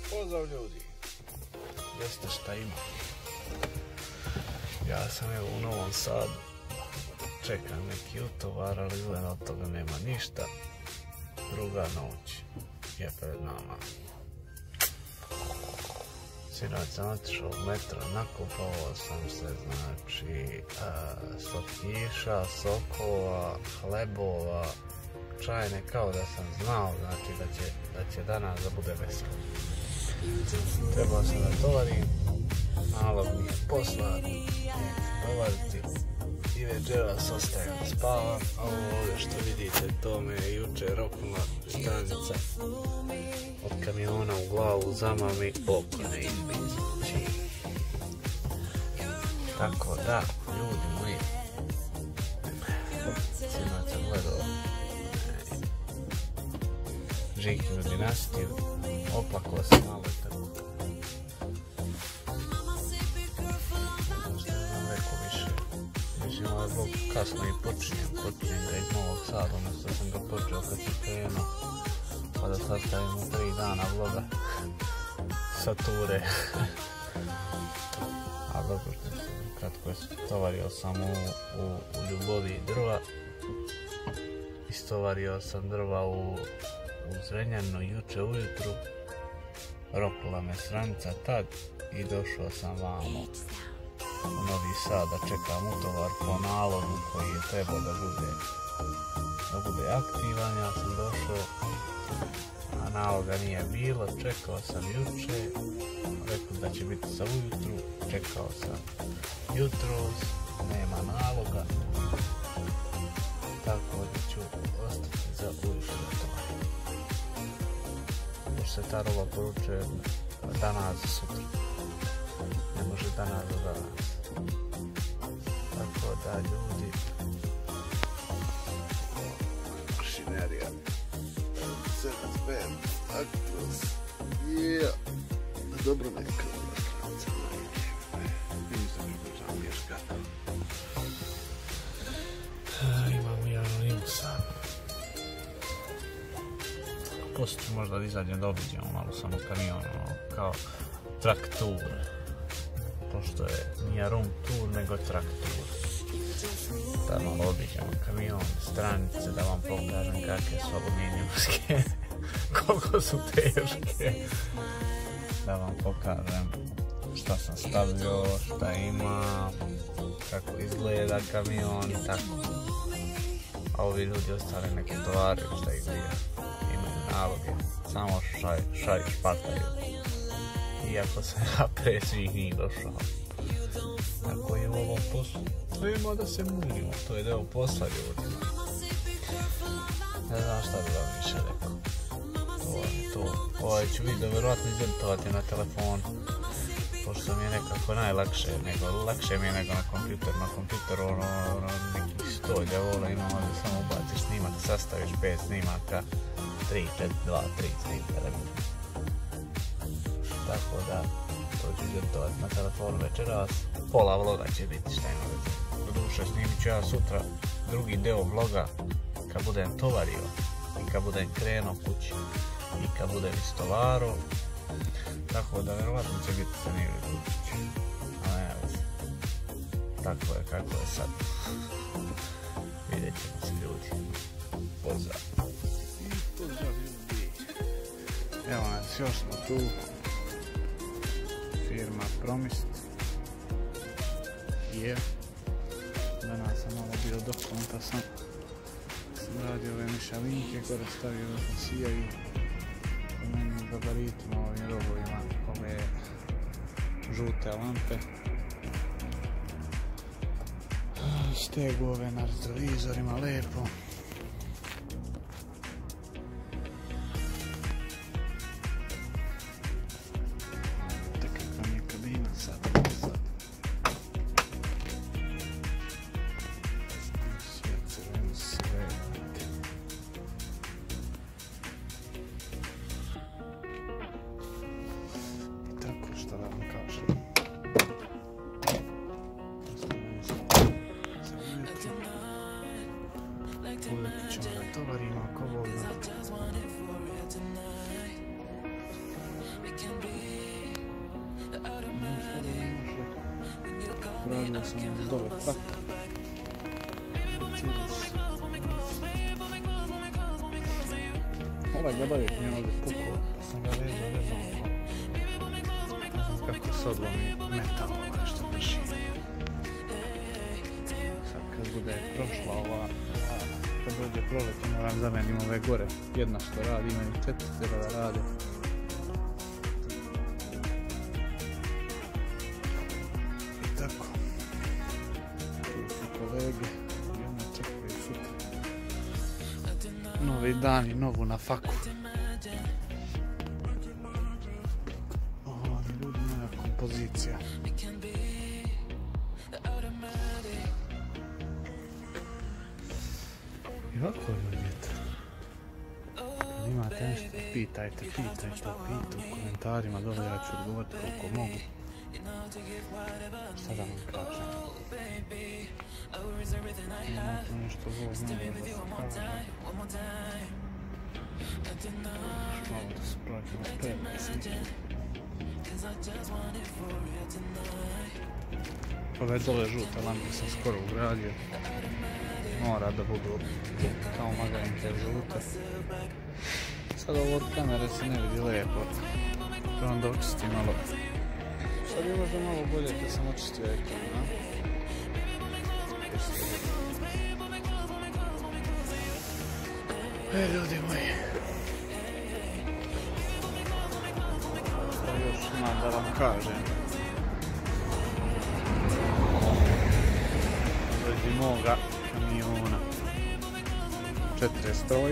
Pozdrav ljudi, jeste šta ima. Ja sam evo u Novom Sadu, čekam neki utovar, ali izgleda od toga nema ništa. Druga noć je pred nama. Sinoć sam otišao u metro, nakupovao sam se, znači, slatkiša, sokova, hlebova, čajne, kao da sam znao, znači da će danas da bude veselo. Trebao sam da tovarim, nalog mi je poslat, tovariti i večeras ostajem da spavam, a ovo ovdje što vidite, to me je juče roknula stanica od kamiona u glavu, zamami oko ne izbići. Tako da, ljudi moji, sinoć sam gledao Žinkinu dinastiju, oplakao sam malo i tako. Što znam rekao više. Mislim, ovaj vlog kasno i počinjem ga iz Novog Sada, umjesto sam ga počeo kad si krenuo, pa da sastavimo 3 dana vloga sa ture. A dobro što sam kratko istovario sam u Ljubovi drva, istovario sam drva u Zrenjaninu juče ujutru, rokula me sranica tad i došao sam vamo u Novi Sad da čekam utovar po nalogu koji je trebao da bude aktivan. Ja sam došao, a naloga nije bilo, čekao sam juče, rekao da će biti za ujutru, čekao sam jutros, nema naloga, tako da ću ostati za ujutru utovar. Se ta roba poručuje danas za sutra, ne može danas za danas, tako da ljudi, mašinerija, crnac, bam, aktus, dobro me krvna stranca, nisam mi božam ješka, imamo i anonimusa. Poslije ću možda da izađem da obiđemo malo samo kamion, kao truck tour, pošto nije room tour nego truck tour. Da malo obiđemo kamion, stranice, da vam pokažem kakve su aluminijumske, koliko su teške, da vam pokažem šta sam stavio, šta ima, kako izgleda kamion i tako. A ovi ljudi ostali neki tovari šta ih bija. Naloge, samo špartaju, iako sam ja pre svih njih došao. Tako je u ovom poslu, nema da se munimo, to je deo posla ljudima. Ne znam šta bi vam više rekao, to. Ovaj ću video vjerojatno izeditovati na telefonu, pošto mi je nekako najlakše, lakše mi je nego na kompjuteru nekih 100 djavola imam, ali samo ubaciš snimak, sastaviš 5 snimaka, 3, 4, 2, 3 snimka da bude. Tako da, to ću izeditovati na telefonu večeras, pola vloga će biti šta ima veze. Do duše snimit ću ja sutra drugi deo vloga kad budem tovario i kad budem krenuo kući i kad budem istovaro. Tako da vjerovatno će biti zanimljiv kući, ali nema veze. Tako je kako je sad. Vidjet ćemo se ljudi. Pozdrav. Pozdrav ljudi. Evo nas, još smo tu. Firma Promist. Danas sam malo bio do konta, sam radio ove mišalinke gore stavio da sijaju u menim gabaritima, ovim rogovima, ove žute lampe. Stegu ove na televizorima lepo. Kakva mi je kabina sad. Sve crveno, sve. I tako što da vam kažem. Uvijek ćemo da tovarimo ako Bog da. Radio sam dole traktor. Ovaj gabarit mi je ovdje pukao, pa sam ga vezao. Ne znam kako se odlomi metal ovaj što drži. Sad kad bude prošla ova, kad dođe prolet, moram zamenim ove gore. Jedna što radi, imaju 4 da rade. I tako. Tu su kolege, jedna čekaju sutra. Novi dan i novu na faku. Ovo ljudi, moja kompozicija. I ovako ljudite. Kad imate nešto, pitajte u komentarima, dole ja ću odgovoriti koliko mogu. Šta da vam kažem? Imate nešto ovo malo da se kažem. Malo da se prođemo spremni. Ove dole žute lampe sam skoro ugradio. Mora da budu kao magarinke žute. Sad ovo od kamere se ne vidi lijepo. To onda očisti malo. Sad je možda malo bolje da sam očistio ekran, a? Ljudi moji. Šta još imam da vam kažem? Vidi moga kamiona. 43.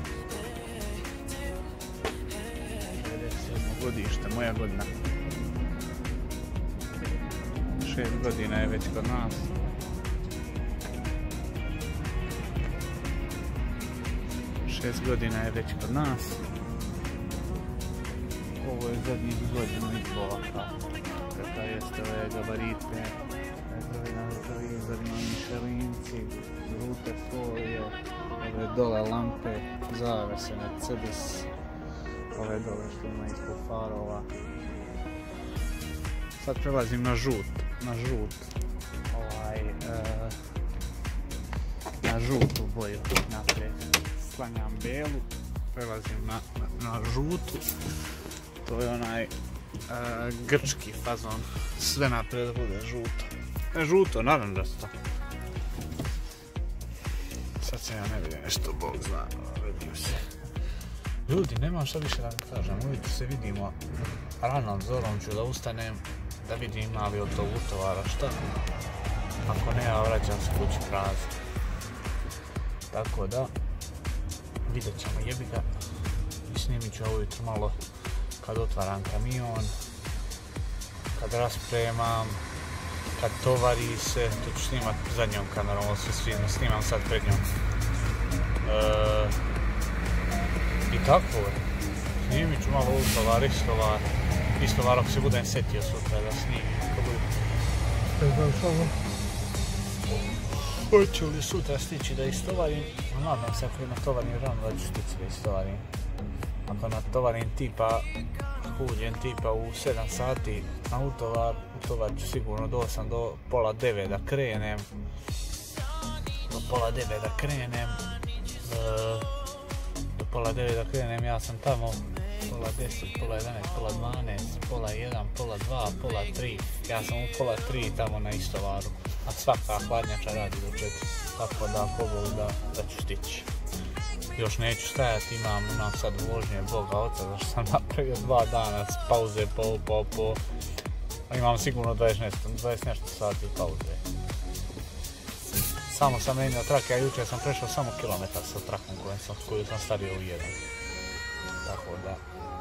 97. godište, moja godina. 6 godina je već kod nas. Godina je već kod nas. Ovo je zadnjih godinu i pola kada jeste ove gabarite, televizorima, mišelinci, žute folije, ove dole lampe, zavese, Mercedes, ove dole što ima ispod farova. Sad prelazim na žutu boju naprijed. Sklanjam belu, prelazim na žutu, to je onaj grčki fazon, sve naprijed bude žuto. Žuto, naranđasto. Sad se ja ne vidim nešto, Bog zna, vidim se. Ljudi, nemam šta više da kažem, ujutro se vidimo, ranom zorom ću da ustanem, da vidim ima li od tog utovara šta. Ako ne, ja vraćam se kući prazno. Tako da, vidjet ćemo, jebi ga, i snimit ću ujutro malo kad otvaram kamion, kad raspremam, kad tovari se, to ću snimat zadnjom kamerom, ovo sve snimam sad pred njom. I tako, snimit ću malo utovar, istovar ako se budem setio sutra da snimim, ako bude. Ne znam samo, hoću li sutra stići da istovarim, nadam se ako natovarim rano da ću stići da istovarim. Ako natovarim tipa, uđem tipa u 7 sati na utovar ću sigurno do 8 do pola 9 da krenem. Do pola 9 da krenem, ja sam tamo pola 10, pola 11, pola 12, pola 1, pola 2, pola 3. Ja sam u pola 3 tamo na istovaru, a svaka hladnjača radi do 4, tako da ako Bog da ću stići. Još neću stajati, imam sad vožnje Boga oca, zašto sam napravio 2 dana pauze po imam sigurno 20 nešto sati pauze. Samo sam menjao trake, a jučer sam prešao samo kilometar sa trakom koju sam stavio u 1. Tako da,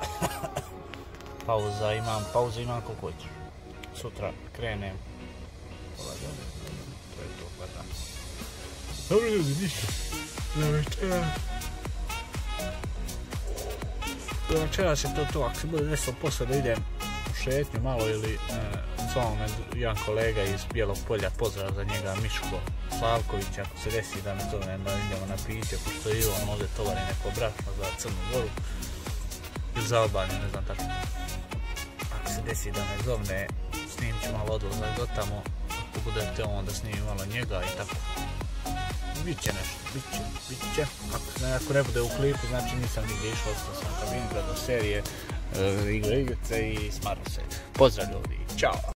pauze imam koliko hoću. Sutra krenem. To je to, gledam. Dobro ljudi, ništa. Za večeras je to, ako se bude desilo posle da idem u šetnju malo ili zvao me jedan kolega iz Bijelog Polja, pozdrav za njega, Miško Slavković, ako se desi da me zovem da idemo na piće, pošto i on ovdje tovari neko brašno za Crnu Goru ili za Albaniju, ne znam tačno. desi da me zovne, snimit ću malo odlazak do tamo, ako budete onda snimim malo njega i tako. Biće nešto, biće. Ako ne bude u klipu, znači nisam nigdje išao, ostao sam u kabini, gledao serije, igrice i smarao se. Pozdrav ljudi, čao!